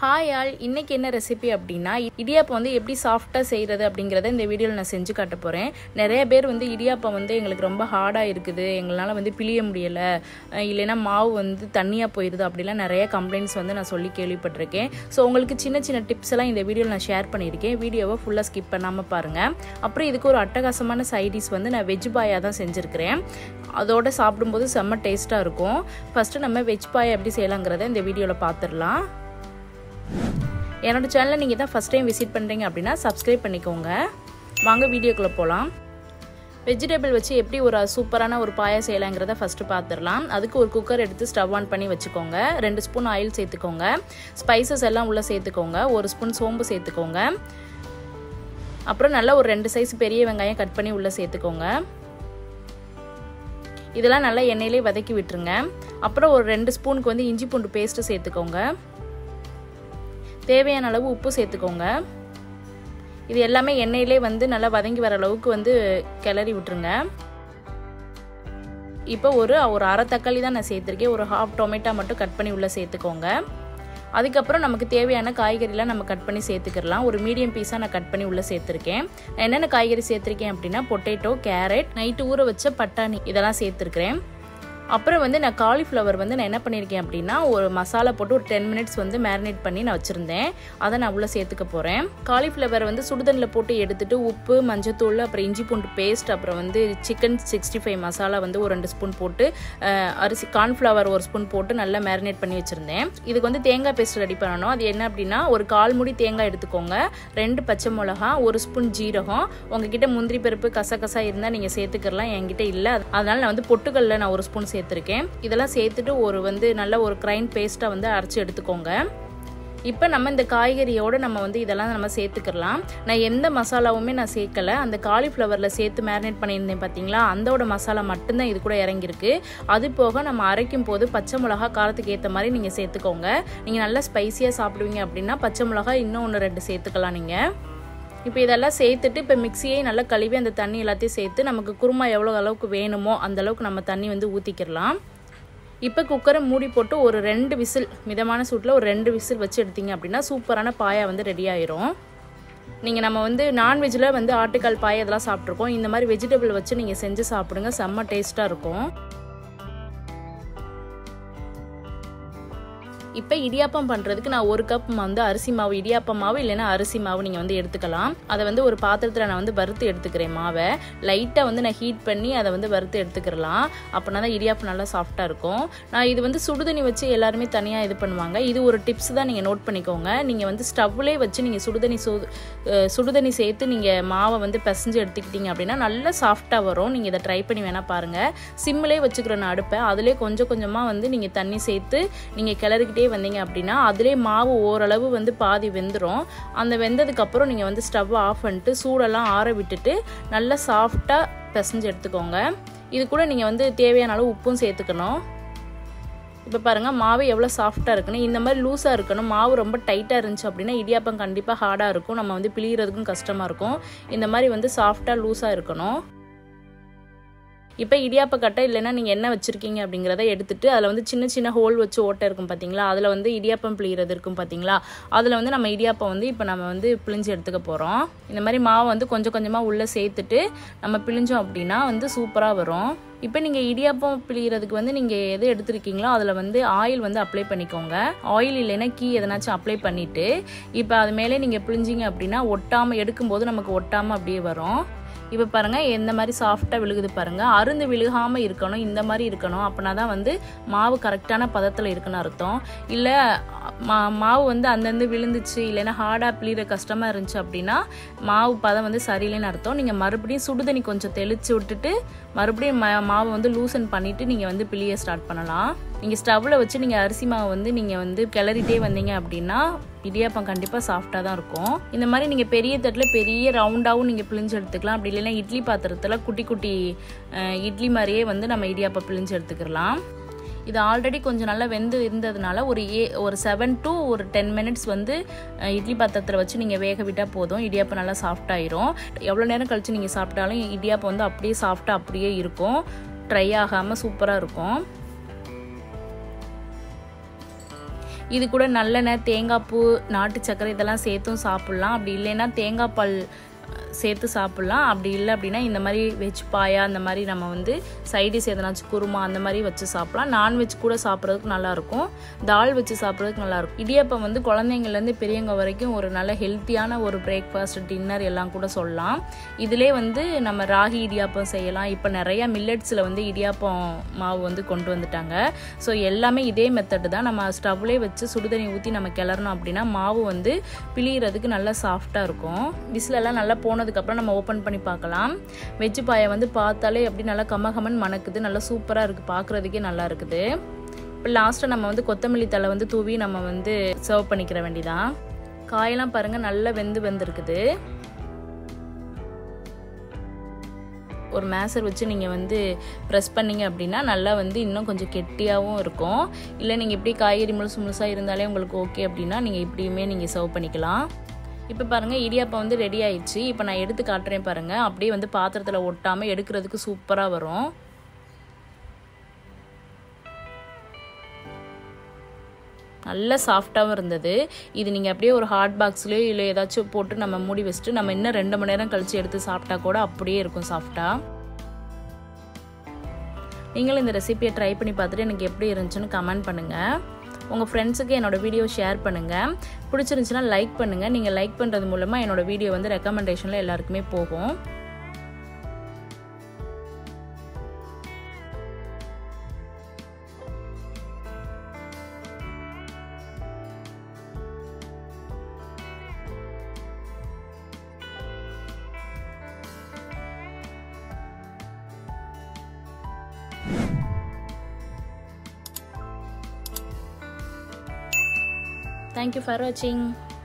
Hi all, இன்றைக்கி என்ன recipe அப்படின்னா இடியாப்பம் வந்து எப்படி சாஃப்டாக செய்கிறது அப்படிங்கிறத இந்த வீடியோவில் நான் செஞ்சு காட்ட போகிறேன். நிறைய பேர் வந்து இடியாப்பம் வந்து எங்களுக்கு ரொம்ப ஹார்டாக இருக்குது, எங்களால் வந்து பிழிய முடியலை, இல்லைன்னா மாவு வந்து தண்ணியாக போயிடுது அப்படிலாம் நிறைய கம்ப்ளைண்ட்ஸ் வந்து நான் சொல்லி கேள்விப்பட்டிருக்கேன். ஸோ உங்களுக்கு சின்ன சின்ன டிப்ஸ் எல்லாம் இந்த வீடியோவில் நான் ஷேர் பண்ணியிருக்கேன். வீடியோவை ஃபுல்லாக ஸ்கிப் பண்ணாமல் பாருங்கள். அப்புறம் இதுக்கு ஒரு அட்டகாசமான சைடிஷ் வந்து நான் வெஜ் பாயாக தான் செஞ்சுருக்கிறேன். அதோட சாப்பிடும்போது செம்ம டேஸ்ட்டாக இருக்கும். ஃபஸ்ட்டு நம்ம வெஜ் பாயை எப்படி செய்யலாங்கிறத இந்த வீடியோவில் பார்த்துடலாம். என்னோட சேனலை நீங்கள் தான் ஃபஸ்ட் டைம் விசிட் பண்ணுறீங்க அப்படின்னா சப்ஸ்கிரைப் பண்ணிக்கோங்க. வாங்க வீடியோக்குள்ளே போகலாம். வெஜிடபிள் வச்சு எப்படி ஒரு சூப்பரான ஒரு பாயா செய்யலாங்கிறத ஃபஸ்ட்டு பார்த்துடலாம். அதுக்கு ஒரு குக்கர் எடுத்து ஸ்டவ் ஆன் பண்ணி வச்சுக்கோங்க. 2 ஸ்பூன் ஆயில் சேர்த்துக்கோங்க. ஸ்பைசஸ் எல்லாம் உள்ளே சேர்த்துக்கோங்க. 1 ஸ்பூன் சோம்பு சேர்த்துக்கோங்க. அப்புறம் நல்லா ஒரு 2 சைஸ் பெரிய வெங்காயம் கட் பண்ணி உள்ளே சேர்த்துக்கோங்க. இதெல்லாம் நல்லா எண்ணெயிலே வதக்கி விட்டுருங்க. அப்புறம் ஒரு 2 ஸ்பூனுக்கு வந்து இஞ்சி பூண்டு பேஸ்ட்டு சேர்த்துக்கோங்க. தேவையான அளவு உப்பு சேர்த்துக்கோங்க. இது எல்லாமே எண்ணெயிலே வந்து நல்லா வதங்கி வர அளவுக்கு வந்து கிளறி விட்டுருங்க. இப்போ ஒரு அரை தக்காளி தான் நான் சேர்த்துருக்கேன். ஒரு ஹாஃப் டொமேட்டோ மட்டும் கட் பண்ணி உள்ளே சேர்த்துக்கோங்க. அதுக்கப்புறம் நமக்கு தேவையான காய்கறிலாம் நம்ம கட் பண்ணி சேர்த்துக்கலாம். ஒரு மீடியம் பீஸாக நான் கட் பண்ணி உள்ளே சேர்த்துருக்கேன். நான் என்னென்ன காய்கறி சேர்த்துருக்கேன் அப்படின்னா பொட்டேட்டோ, கேரட், நைட்டு ஊற வச்ச பட்டாணி இதெல்லாம் சேர்த்துருக்கிறேன். அப்புறம் வந்து நான் காலிஃப்ளவர் வந்து நான் என்ன பண்ணியிருக்கேன் அப்படின்னா ஒரு மசாலா போட்டு ஒரு 10 மினிட்ஸ் வந்து மேரினேட் பண்ணி நான் வச்சுருந்தேன். அதை நான் உள்ளே சேர்த்துக்க போகிறேன். காலிஃப்ளவர் வந்து சுடுதண்ணில் போட்டு எடுத்துகிட்டு உப்பு, மஞ்சத்தூள், அப்புறம் இஞ்சி பூண்டு பேஸ்ட், அப்புறம் வந்து சிக்கன் 65 மசாலா வந்து ஒரு 2 ஸ்பூன் போட்டு, அரிசி கார்ன்ஃப்ளவர் 1 ஸ்பூன் போட்டு நல்லா மேரினேட் பண்ணி வச்சுருந்தேன். இதுக்கு வந்து தேங்காய் பேஸ்ட் ரெடி பண்ணணும். அது என்ன அப்படின்னா ஒரு 1/4 மூடி தேங்காய் எடுத்துக்கோங்க, 2 பச்சை மிளகா, 1 ஸ்பூன் ஜீரகம். உங்ககிட்ட முந்திரி பருப்பு கசகசா இருந்தால் நீங்கள் சேர்த்துக்கலாம். என்கிட்ட இல்லை, அதனால நான் வந்து பொட்டுக்கல்ல நான் 1 ஸ்பூன் சேர்த்துருக்கேன். இதெல்லாம் சேர்த்துட்டு ஒரு வந்து நல்ல ஒரு கிரைண்ட் பேஸ்ட்டாக வந்து அரைச்சி எடுத்துக்கோங்க. இப்போ நம்ம இந்த காய்கறியோடு நம்ம வந்து இதெல்லாம் நம்ம சேர்த்துக்கலாம். நான் எந்த மசாலாவுமே நான் சேர்க்கலை. அந்த காலிஃப்ளவரில் சேர்த்து மேரினேட் பண்ணியிருந்தேன் பார்த்தீங்களா, அதோட மசாலா மட்டும்தான் இது கூட இறங்கியிருக்கு. அது போக நம்ம அரைக்கும் போது பச்சை மிளகா காரத்துக்கு ஏற்ற மாதிரி நீங்கள் சேர்த்துக்கோங்க. நீங்கள் நல்லா ஸ்பைஸியாக சாப்பிடுவீங்க அப்படின்னா பச்சை மிளகா இன்னும் 1-2 சேர்த்துக்கலாம் நீங்கள். இப்போ இதெல்லாம் சேர்த்துட்டு இப்போ மிக்சியை நல்லா கழுவி அந்த தண்ணி எல்லாத்தையும் சேர்த்து நமக்கு குருமா எவ்வளோ அளவுக்கு வேணுமோ அந்தளவுக்கு நம்ம தண்ணி வந்து ஊற்றிக்கிடலாம். இப்போ குக்கரை மூடி போட்டு ஒரு 2 விசில், மிதமான சூட்டில் ஒரு 2 விசில் வச்சு எடுத்தீங்க அப்படின்னா சூப்பரான பாயா வந்து ரெடி ஆயிரும். நீங்கள் நம்ம வந்து நான்வெஜ்ஜில் வந்து ஆட்டுக்கால் பாயா இதெல்லாம் சாப்பிட்ருக்கோம். இந்த மாதிரி வெஜிடபிள் வச்சு நீங்கள் செஞ்சு சாப்பிடுங்க, செம்ம டேஸ்ட்டாக இருக்கும். இப்போ இடியாப்பம் பண்ணுறதுக்கு நான் 1 கப் வந்து அரிசி மாவு, இடியாப்ப மாவு இல்லைன்னா அரிசி மாவு நீங்கள் வந்து எடுத்துக்கலாம். அதை வந்து ஒரு பாத்திரத்தில் நான் வந்து வறுத்து எடுத்துக்கிறேன். மாவை லைட்டாக வந்து நான் ஹீட் பண்ணி அதை வந்து வறுத்து எடுத்துக்கிறலாம். அப்படின்னா தான் இடியாப்பம் நல்லா சாஃப்டாக இருக்கும். நான் இது வந்து சுடுதண்ணி வச்சு எல்லாருமே தனியாக இது பண்ணுவாங்க. இது ஒரு டிப்ஸ் தான், நீங்கள் நோட் பண்ணிக்கோங்க. நீங்கள் வந்து ஸ்டவ்லேயே வச்சு நீங்கள் சுடுதண்ணி சேர்த்து நீங்கள் மாவை வந்து பிசைஞ்சு எடுத்துக்கிட்டீங்க அப்படின்னா நல்லா சாஃப்டாக வரும். நீங்கள் இதை ட்ரை பண்ணி வேணால் பாருங்கள். சிம்மிலே வச்சுக்கிறேன் நான் அடுப்பை. அதிலே கொஞ்சம் கொஞ்சமாக வந்து நீங்கள் தண்ணி சேர்த்து நீங்கள் கிளறிக்கிட்டே வந்தீங்க அப்படின்னா அதிலே மாவு ஓரளவு வந்து பாதி வெந்துடும். அந்த வெந்ததுக்கப்புறம் நீங்கள் வந்து ஸ்டவ் ஆஃப் பண்ணிட்டு சூடெல்லாம் ஆற விட்டுட்டு நல்லா சாஃப்டாக பிசைஞ்சு எடுத்துக்கோங்க. இது கூட நீங்கள் வந்து தேவையான அளவு உப்பும் சேர்த்துக்கணும். இப்போ பாருங்கள் மாவு எவ்வளோ சாஃப்டாக இருக்குன்னு. இந்த மாதிரி லூஸாக இருக்கணும். மாவு ரொம்ப டைட்டாக இருந்துச்சு அப்படின்னா இடியாப்பம் கண்டிப்பாக ஹார்டாக இருக்கும், நம்ம வந்து பிழிகிறதுக்கும் கஷ்டமாக இருக்கும். இந்த மாதிரி வந்து சாஃப்டாக லூஸாக இருக்கணும். இப்போ இடியாப்ப கட்டை இல்லைன்னா நீங்கள் என்ன வச்சுருக்கீங்க அப்படிங்கிறத எடுத்துகிட்டு அதில் வந்து சின்ன சின்ன ஹோல் வச்சு ஓட்டை இருக்கும் பார்த்தீங்களா, அதில் வந்து இடியாப்பம் பிழிகிறது இருக்கும் பார்த்தீங்களா, அதில் வந்து நம்ம இடியாப்பம் வந்து இப்போ நம்ம வந்து பிழிஞ்சு எடுத்துக்க போகிறோம். இந்த மாதிரி மாவை வந்து கொஞ்சம் கொஞ்சமாக உள்ளே சேர்த்துட்டு நம்ம பிழிஞ்சோம் அப்படின்னா வந்து சூப்பராக வரும். இப்போ நீங்கள் இடியாப்பம் பிழிகிறதுக்கு வந்து நீங்கள் எது எடுத்துருக்கீங்களோ அதில் வந்து ஆயில் வந்து அப்ளை பண்ணிக்கோங்க. ஆயில் இல்லைன்னா கீ எதனாச்சும் அப்ளை பண்ணிவிட்டு இப்போ அது மேலே நீங்கள் பிழிஞ்சிங்க அப்படின்னா ஒட்டாமல், எடுக்கும்போது நமக்கு ஒட்டாமல் அப்படியே வரும். இப்போ பாருங்கள் எந்த மாதிரி சாஃப்டாக விழுகுது பாருங்கள். அருந்து விழுகாமல் இருக்கணும், இந்த மாதிரி இருக்கணும். அப்படின்னா தான் வந்து மாவு கரெக்டான பதத்தில் இருக்குன்னு அர்த்தம். இல்லை மாவு வந்து அந்தந்து விழுந்துச்சு இல்லைன்னா ஹார்டாக பிழிகிற கஷ்டமாக இருந்துச்சு அப்படின்னா மாவு பதம் வந்து சரியில்லைன்னு அர்த்தம். நீங்கள் மறுபடியும் சுடுதண்ணி கொஞ்சம் தெளித்து விட்டுட்டு மறுபடியும் மாவை வந்து லூசன் பண்ணிவிட்டு நீங்கள் வந்து பிழிய ஸ்டார்ட் பண்ணலாம். நீங்கள் ஸ்டவ்வில் வச்சு நீங்கள் அரிசி மாவு வந்து நீங்கள் வந்து கிளறிட்டே வந்தீங்க அப்படின்னா இடியாப்பம் கண்டிப்பாக சாஃப்டாக தான் இருக்கும். இந்த மாதிரி நீங்கள் பெரிய தட்டில் பெரிய ரவுண்டாகவும் நீங்கள் பிழிஞ்சு எடுத்துக்கலாம். அப்படி இல்லைன்னா இட்லி பாத்திரத்தில் குட்டி குட்டி இட்லி மாதிரியே வந்து நம்ம இடியாப்பம் பிழிஞ்சு எடுத்துக்கலாம். இது ஆல்ரெடி கொஞ்சம் நல்லா வெந்து இருந்ததுனால ஒரு 7 to 10 மினிட்ஸ் வந்து இட்லி பாத்திரத்தில் வச்சு நீங்கள் வேக விட்டால் போதும். இடியாப்பம் நல்லா சாஃப்டாயிரும். எவ்வளோ நேரம் கழித்து நீங்கள் சாப்பிட்டாலும் இடியாப்பம் வந்து அப்படியே சாஃப்டாக அப்படியே இருக்கும், ட்ரை ஆகாமல் சூப்பராக இருக்கும். இது கூட நல்லெண்ணெய், தேங்காய் பூ, நாட்டு சர்க்கரை இதெல்லாம் சேர்த்தும் சாப்பிட்லாம். அப்படி இல்லைன்னா தேங்காய் பால் சேர்த்து சாப்பிட்லாம். அப்படி இல்லை அப்படின்னா இந்த மாதிரி வெஜ் பாயா அந்த மாதிரி நம்ம வந்து சைடிஸ் எதனாச்சும் குருமா அந்த மாதிரி வச்சு சாப்பிட்லாம். நான்வெஜ் கூட சாப்பிட்றதுக்கு நல்லாயிருக்கும், தால் வச்சு சாப்பிட்றதுக்கு நல்லாயிருக்கும். இடியாப்பம் வந்து குழந்தைங்கள்லேருந்து பெரியவங்க வரைக்கும் ஒரு நல்ல ஹெல்த்தியான ஒரு பிரேக்ஃபாஸ்ட், டின்னர் எல்லாம் கூட சொல்லலாம். இதிலே வந்து நம்ம ராகி இடியாப்பம் செய்யலாம். இப்போ நிறையா மில்லட்ஸில் வந்து இடியாப்பம் மாவு வந்து கொண்டு வந்துட்டாங்க. ஸோ எல்லாமே இதே மெத்தடு தான். நம்ம ஸ்டவ்லேயே வச்சு சுடுதண்ணி ஊற்றி நம்ம கிளறணும் அப்படின்னா மாவு வந்து பிழியறதுக்கு நல்லா சாஃப்டாக இருக்கும். விசிலெல்லாம் நல்லா போனதுக்கப்புறம் நம்ம ஓப்பன் பண்ணி பார்க்கலாம். வெஜ் பாயை வந்து பார்த்தாலே அப்படி நல்லா கமகமன் மணக்குது, நல்லா சூப்பராக இருக்குது, பார்க்குறதுக்கே நல்லா இருக்குது. இப்போ லாஸ்ட்டாக நம்ம வந்து கொத்தமல்லி தழை வந்து தூவி நம்ம வந்து சர்வ் பண்ணிக்கிற வேண்டிதான். காயெல்லாம் பாருங்கள் நல்லா வெந்திருக்குது. ஒரு மேசர் வச்சு நீங்கள் வந்து ப்ரெஸ் பண்ணிங்க அப்படின்னா நல்லா வந்து இன்னும் கொஞ்சம் கெட்டியாகவும் இருக்கும். இல்லை நீங்கள் இப்படி காய்கறி முழுசாக இருந்தாலே உங்களுக்கு ஓகே அப்படின்னா நீங்கள் இப்படியுமே நீங்கள் சர்வ் பண்ணிக்கலாம். இப்போ பாருங்கள் இடியாப்பம் வந்து ரெடி ஆயிடுச்சு. இப்போ நான் எடுத்து காட்டுறேன் பாருங்கள். அப்படியே வந்து பாத்திரத்தில் ஒட்டாமல் எடுக்கிறதுக்கு சூப்பராக வரும். நல்லா சாஃப்டாகவும் இருந்தது. இது நீங்கள் அப்படியே ஒரு ஹாட் பாக்ஸ்லேயோ இல்லை ஏதாச்சும் போட்டு நம்ம மூடி வச்சுட்டு நம்ம இன்னும் 2 மணி நேரம் கழித்து எடுத்து சாப்பிட்டா கூட அப்படியே இருக்கும் சாஃப்டாக. நீங்களும் இந்த ரெசிபியை ட்ரை பண்ணி பார்த்துட்டு எனக்கு எப்படி இருந்துச்சுன்னு கமெண்ட் பண்ணுங்கள். உங்கள் ஃப்ரெண்ட்ஸுக்கு என்னோடய வீடியோ ஷேர் பண்ணுங்கள். பிடிச்சிருந்துச்சுன்னா லைக் பண்ணுங்கள். நீங்கள் லைக் பண்ணுறது மூலமாக என்னோடய வீடியோ வந்து ரெக்கமெண்டேஷனில் எல்லாருக்குமே போகும். Thank you for watching.